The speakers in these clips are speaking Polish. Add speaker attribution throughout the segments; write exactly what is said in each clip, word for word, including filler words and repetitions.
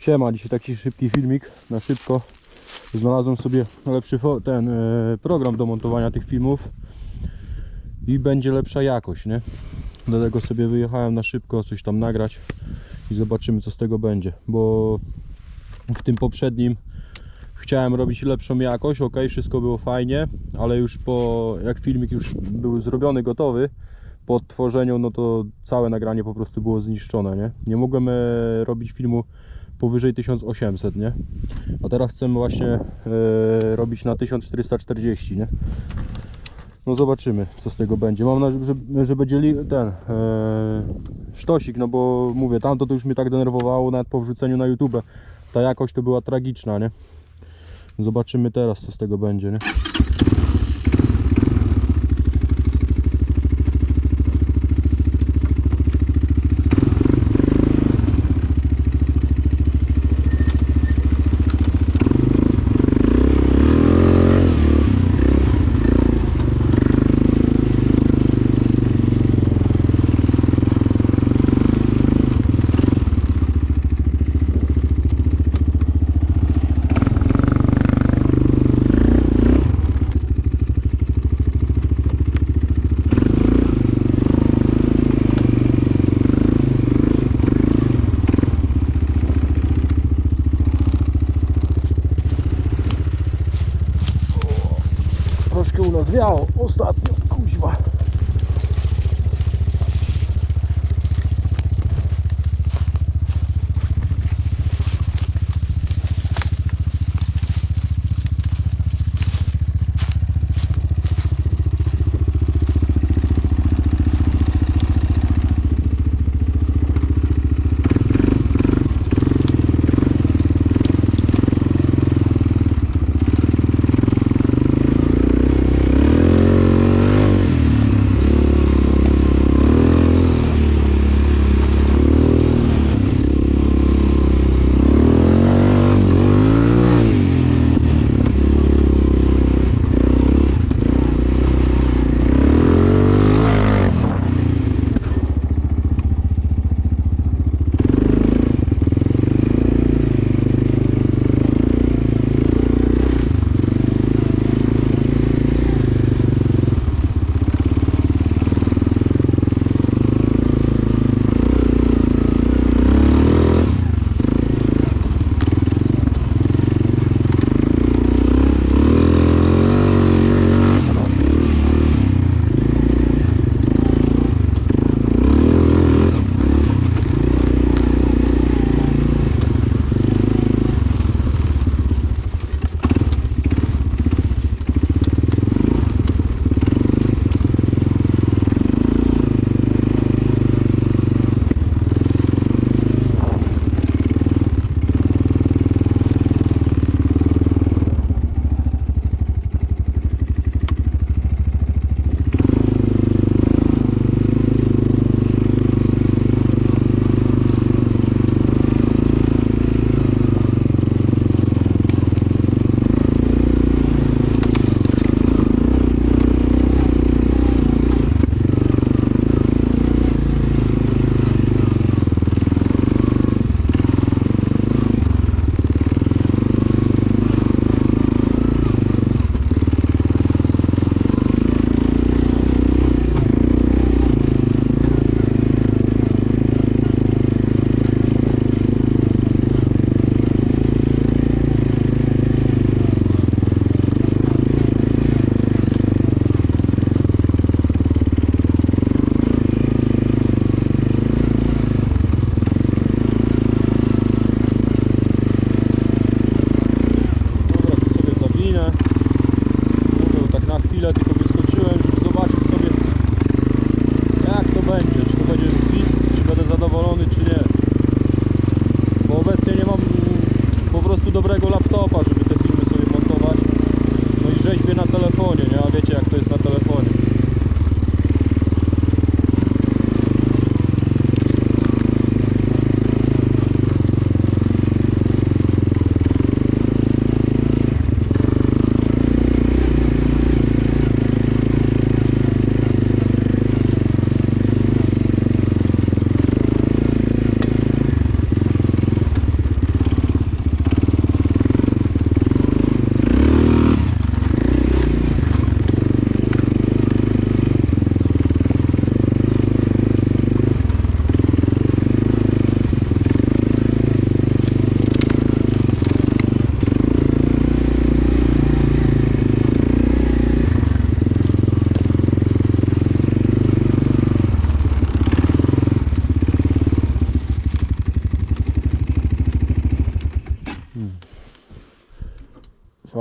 Speaker 1: Siema, dzisiaj taki szybki filmik, na szybko. Znalazłem sobie lepszy ten e, program do montowania tych filmów i będzie lepsza jakość, nie? Dlatego sobie wyjechałem na szybko coś tam nagrać i zobaczymy, co z tego będzie, bo w tym poprzednim chciałem robić lepszą jakość, ok, wszystko było fajnie, ale już po, jak filmik już był zrobiony, gotowy po odtworzeniu, no to całe nagranie po prostu było zniszczone, nie? Nie mogłem e, robić filmu powyżej tysiąc osiemset, nie? A teraz chcemy właśnie e, robić na tysiąc czterysta czterdzieści, nie? No zobaczymy, co z tego będzie. Mam nadzieję, że, że będzie ten e, sztosik, no bo mówię, tamto to już mnie tak denerwowało, nawet po wrzuceniu na YouTube. Ta jakość to była tragiczna, nie? Zobaczymy teraz, co z tego będzie, nie?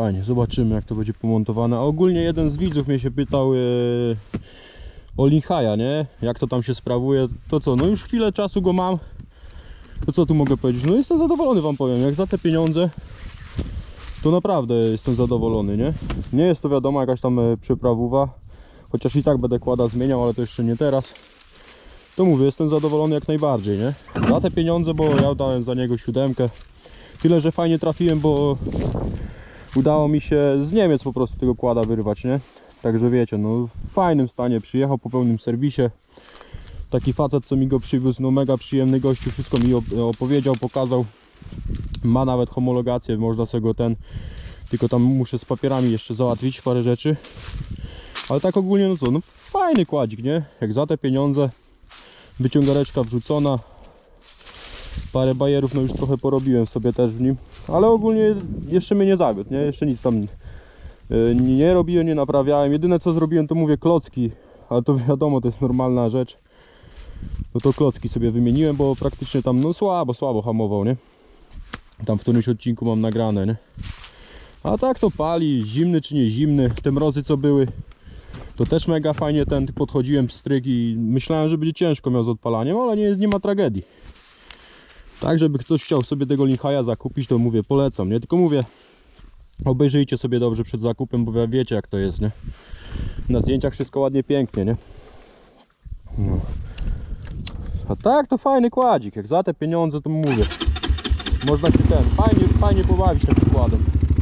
Speaker 1: fajnie, zobaczymy jak to będzie pomontowane. A ogólnie jeden z widzów mnie się pytał yy, o Linhaja, nie? Jak to tam się sprawuje, to co, no już chwilę czasu go mam. To co tu mogę powiedzieć? No jestem zadowolony, wam powiem, jak za te pieniądze to naprawdę jestem zadowolony, nie? Nie jest to wiadomo jakaś tam przeprawuwa, chociaż i tak będę kłada zmieniał, ale to jeszcze nie teraz. To mówię, jestem zadowolony jak najbardziej, nie? Za te pieniądze, bo ja dałem za niego siódemkę. Tyle, że fajnie trafiłem, bo udało mi się z Niemiec po prostu tego kłada wyrwać, nie? Także wiecie, no w fajnym stanie przyjechał, po pełnym serwisie. Taki facet, co mi go przywiózł, no mega przyjemny gościu, wszystko mi opowiedział, pokazał. Ma nawet homologację, można sobie go ten, tylko tam muszę z papierami jeszcze załatwić parę rzeczy. Ale tak ogólnie, no co, no fajny kładzik, nie? Jak za te pieniądze, wyciągareczka wrzucona. Parę bajerów, no już trochę porobiłem sobie też w nim. Ale ogólnie jeszcze mnie nie zawiódł, nie? Jeszcze nic tam nie robiłem, nie naprawiałem. Jedyne co zrobiłem, to mówię klocki. Ale to wiadomo, to jest normalna rzecz. No to klocki sobie wymieniłem, bo praktycznie tam no słabo, słabo hamował, nie? Tam w którymś odcinku mam nagrane, nie? A tak to pali, zimny czy nie zimny. Te mrozy co były, to też mega fajnie ten podchodziłem pstryk i myślałem, że będzie ciężko miał z odpalaniem, ale nie, nie ma tragedii. Tak, żeby ktoś chciał sobie tego Linhaja zakupić, to mówię, polecam, nie? Tylko mówię, obejrzyjcie sobie dobrze przed zakupem, bo wiecie jak to jest, nie? Na zdjęciach wszystko ładnie, pięknie, nie? No. A tak to fajny kładzik, jak za te pieniądze to mówię, można się ten, fajnie, fajnie pobawić tym przykładem.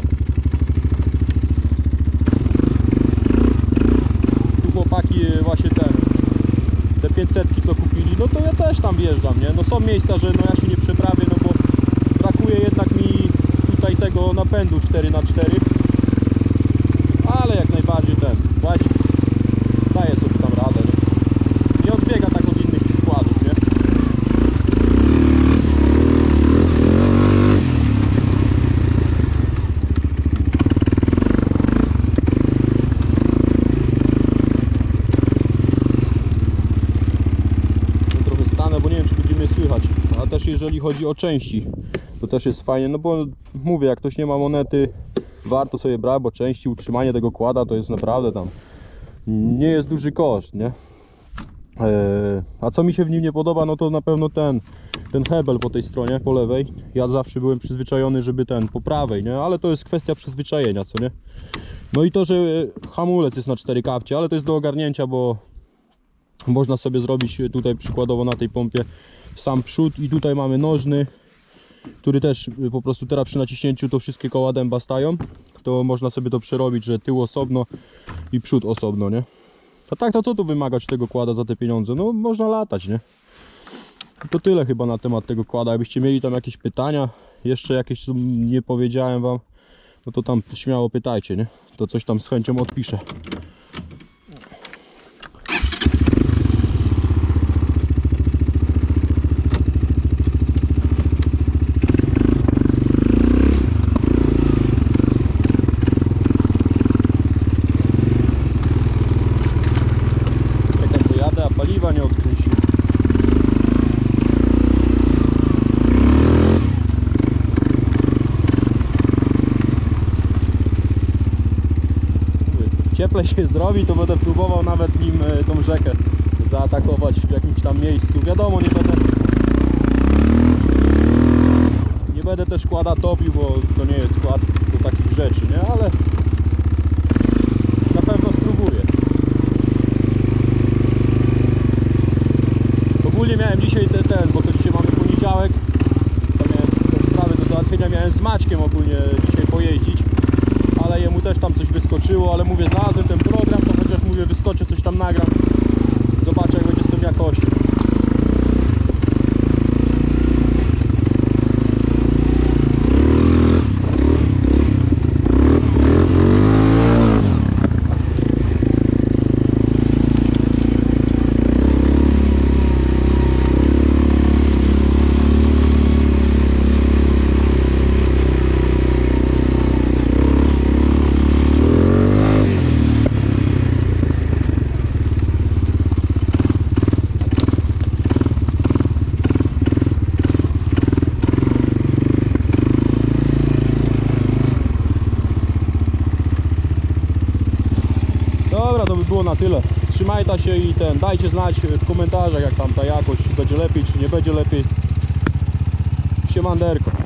Speaker 1: Tu chłopaki właśnie ten, te pięćsetki co kupili, no to ja też tam wjeżdżam, nie? No są miejsca, że no ja się nie przeprawię, no bo brakuje jednak mi tutaj tego napędu cztery na cztery. Ale jak najbardziej ten kładzik daje sobie tam radę, nie? Nie odbiega tak od innych przykładów, nie? No trochę stanę, bo nie wiem czy będzie mnie słychać. A też jeżeli chodzi o części, to też jest fajnie, no bo mówię, jak ktoś nie ma monety, warto sobie brać, bo części, utrzymanie tego kłada to jest naprawdę tam nie jest duży koszt, nie? Eee, a co mi się w nim nie podoba, no to na pewno ten ten hebel po tej stronie, po lewej. Ja zawsze byłem przyzwyczajony, żeby ten po prawej, nie? Ale to jest kwestia przyzwyczajenia, co nie? No i to, że hamulec jest na cztery kapcie, ale to jest do ogarnięcia, bo można sobie zrobić tutaj przykładowo na tej pompie sam przód i tutaj mamy nożny, który też po prostu teraz przy naciśnięciu to wszystkie koła dęba stają. To można sobie to przerobić, że tył osobno i przód osobno, nie? A tak to co tu wymagać tego kłada za te pieniądze? No można latać, nie? To tyle chyba na temat tego kłada. Jakbyście mieli tam jakieś pytania, jeszcze jakieś co nie powiedziałem wam, no to tam śmiało pytajcie, nie? To coś tam z chęcią odpiszę. Paliwa nie odkręcił. Cieplej się zrobi, to będę próbował nawet nim tą rzekę zaatakować w jakimś tam miejscu. Wiadomo, nie będę nie będę też kłada topił, bo to nie jest skład do takich rzeczy, nie? Ale na pewno spróbuję. Ogólnie miałem dzisiaj ten, ten, bo to dzisiaj mamy poniedziałek, tam miałem te sprawy do załatwienia, miałem z Maćkiem ogólnie dzisiaj pojeździć, ale jemu też tam coś wyskoczyło, ale mówię, znalazłem ten program, to chociaż mówię, wyskoczę, coś tam nagram, zobaczę jak będzie z tą jakością. dobra, to by było na tyle. Trzymajcie się i ten, dajcie znać w komentarzach, jak tam ta jakość, czy będzie lepiej, czy nie będzie lepiej. Siemanderko.